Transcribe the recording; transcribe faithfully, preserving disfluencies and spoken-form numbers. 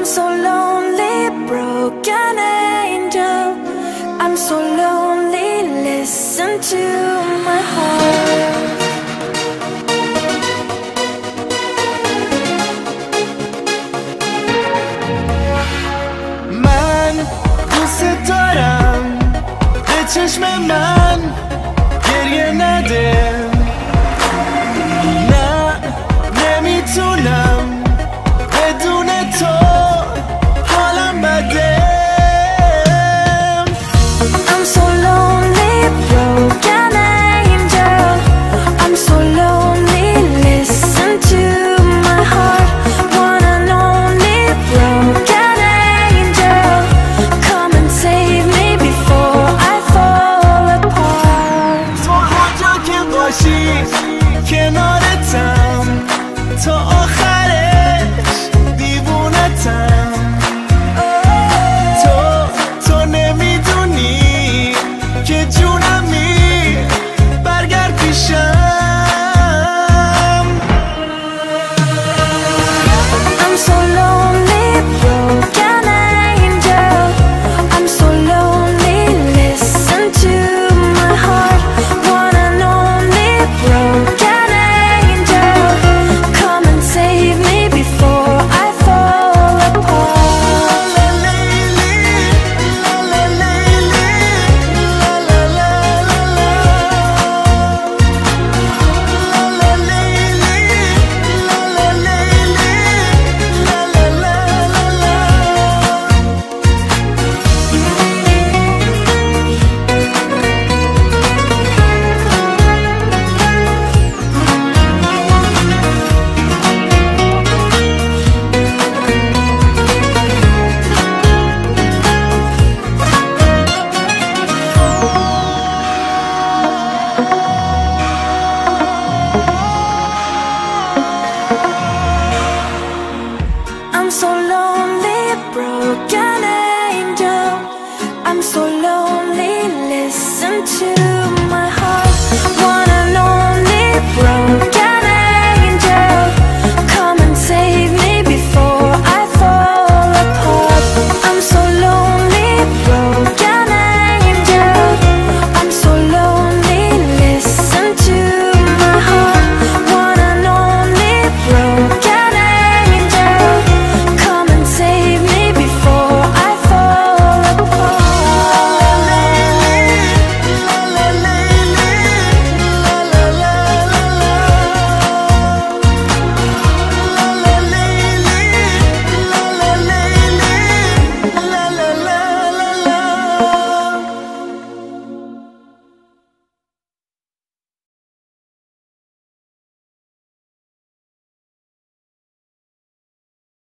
I'm so lonely, broken angel. I'm so lonely, listen to my heart. من دوست دارم به چشم من گریه نده. نه نمیتونم بدون تو حالم بده. I'm so lonely, broken angel. I'm so lonely, listen to my heart. One and only broken angel, come and save me before I fall apart. تو هر جا که باشی کنارتم تا آخرش دیوونتم. تو تو نمیدونی که جونمی برگرد پیشم. I'm so lonely, broken angel. I'm so lonely, listen to my heart. One and only broken angel, come and save me before I fall apart. La leyli, la la leyli, la la la la la. La la leyli, la la leyli, la la la la la. I'm so lonely, broken angel. I'm so lonely, listen to